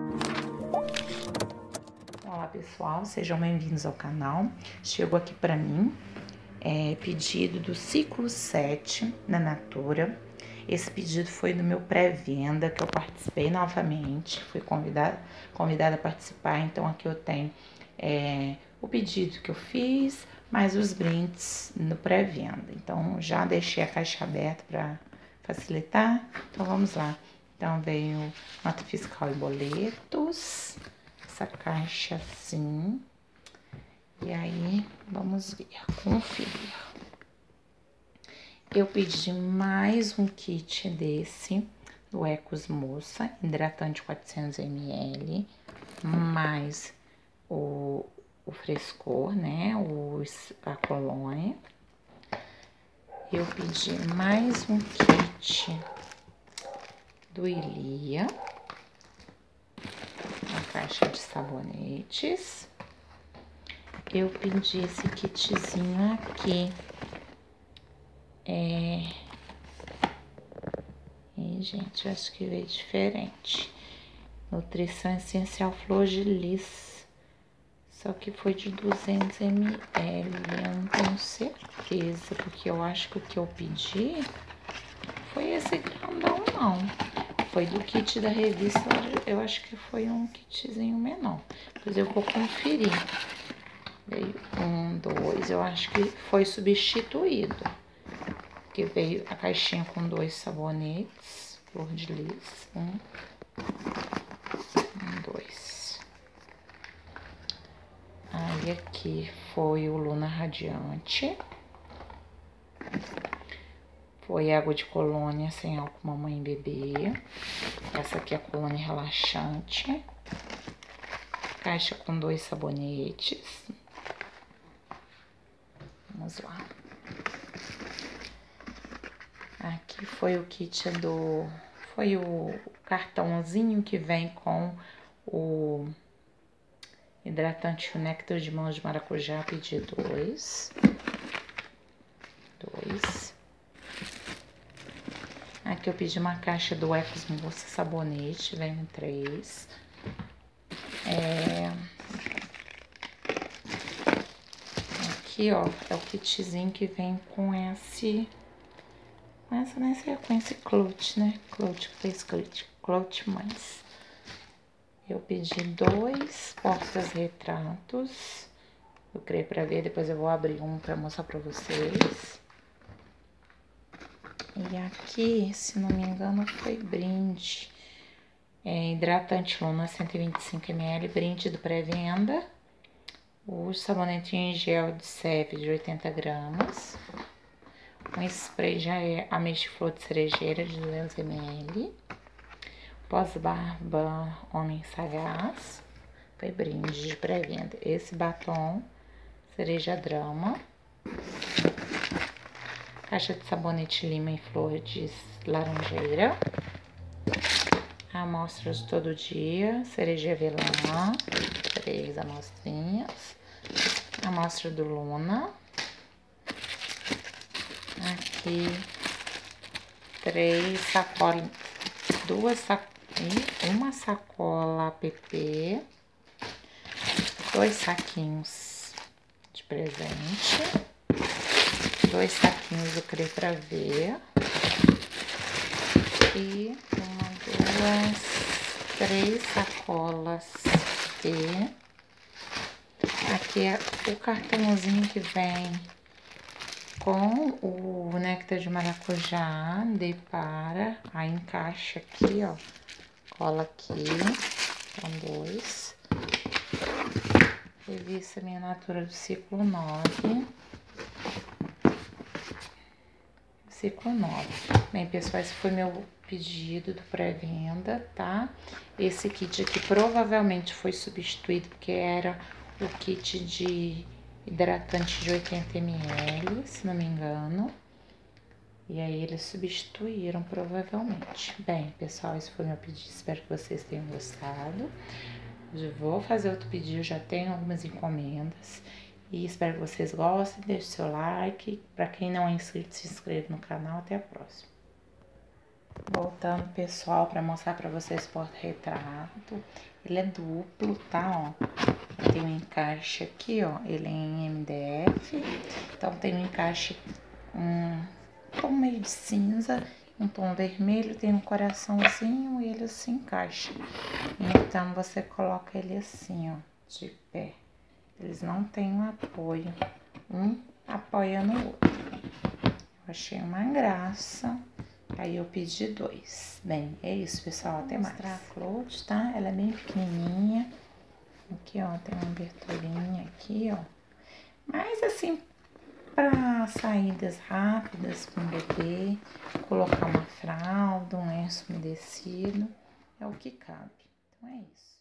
Olá pessoal, sejam bem-vindos ao canal. Chegou aqui para mim pedido do ciclo 7 da Natura. Esse pedido foi do meu pré-venda, que eu participei novamente, fui convidada a participar. Então aqui eu tenho o pedido que eu fiz, mais os brindes no pré-venda. Então já deixei a caixa aberta para facilitar. Então vamos lá. Então veio nota fiscal e boletos, essa caixa assim. E aí vamos ver, conferir. Eu pedi mais um kit desse do Ecos Moça, hidratante 400 ml, mais o frescor, né, a colônia. Eu pedi mais um kit do Ilia, uma caixa de sabonetes. Eu pedi esse kitzinho aqui. Gente, eu acho que veio diferente. Nutrição Essencial Flor de Lis. Só que foi de 200 ml. Eu não tenho certeza, porque eu acho que o que eu pedi foi esse grandão, não. Foi do kit da revista, eu acho que foi um kitzinho menor. Mas eu vou conferir. Veio 1, 2, eu acho que foi substituído. Porque veio a caixinha com 2 sabonetes, Flor de Lis. 1, 2. Aí aqui foi o Luna Radiante. Foi água de colônia sem álcool mamãe e bebê. Essa aqui é a colônia relaxante. Caixa com 2 sabonetes. Vamos lá. Aqui foi o kit foi o cartãozinho que vem com o hidratante o néctar de mãos de maracujá, pedi 2. Aqui eu pedi uma caixa do Ecos Moça sabonete, vem 3. Aqui, ó, é o kitzinho que vem com esse Clout, né? Clout, que tá escrito Clout mais. Eu pedi 2 portas-retratos. Eu criei pra ver, depois eu vou abrir um pra mostrar pra vocês. E aqui, se não me engano, foi brinde. Hidratante Luna 125 ml, brinde do pré-venda. O sabonete em gel de Seve de 80 gramas. Um spray já é ameixa flor de cerejeira de 200 ml. Pós-barba Homem Sagaz. Foi brinde de pré-venda. Esse batom cereja drama. Caixa de sabonete lima e flor de laranjeira. Amostras todo dia. Cereja avelã. 3 amostrinhas. Amostra do Luna. Aqui 3 sacolas, uma sacola app, 2 saquinhos de presente, 2 saquinhos do Crê Pra Ver e 1, 2, 3 sacolas e aqui é o cartãozinho que vem com o néctar de maracujá, aí encaixa aqui, ó, cola aqui, são 2. Revista Minha Natura do ciclo 9. Ciclo 9. Bem, pessoal, esse foi meu pedido do pré-venda, tá? Esse kit aqui provavelmente foi substituído, porque era o kit de hidratante de 80 ml, se não me engano. E aí eles substituíram provavelmente. Bem, pessoal, esse foi meu pedido. Espero que vocês tenham gostado. Eu vou fazer outro pedido, já tenho algumas encomendas. E espero que vocês gostem. Deixe seu like. Para quem não é inscrito, se inscreva no canal. Até a próxima. Voltando, pessoal, para mostrar para vocês o porta-retrato. Ele é duplo, tá, ó. Tem um encaixe aqui, ó. Ele é em MDF. Então, tem um encaixe, um tom meio de cinza, um tom vermelho, tem um coraçãozinho e ele se encaixa. Então, você coloca ele assim, ó, de pé. Eles não têm um apoio. Um apoia no outro. Eu achei uma graça. Aí eu pedi 2. Bem, é isso, pessoal. Até mais. Vou mostrar a float, tá? Ela é bem pequenininha. Aqui, ó, tem uma aberturinha aqui, ó. Mas assim, para saídas rápidas com o bebê, colocar uma fralda, um lenço umedecido, é o que cabe. Então é isso.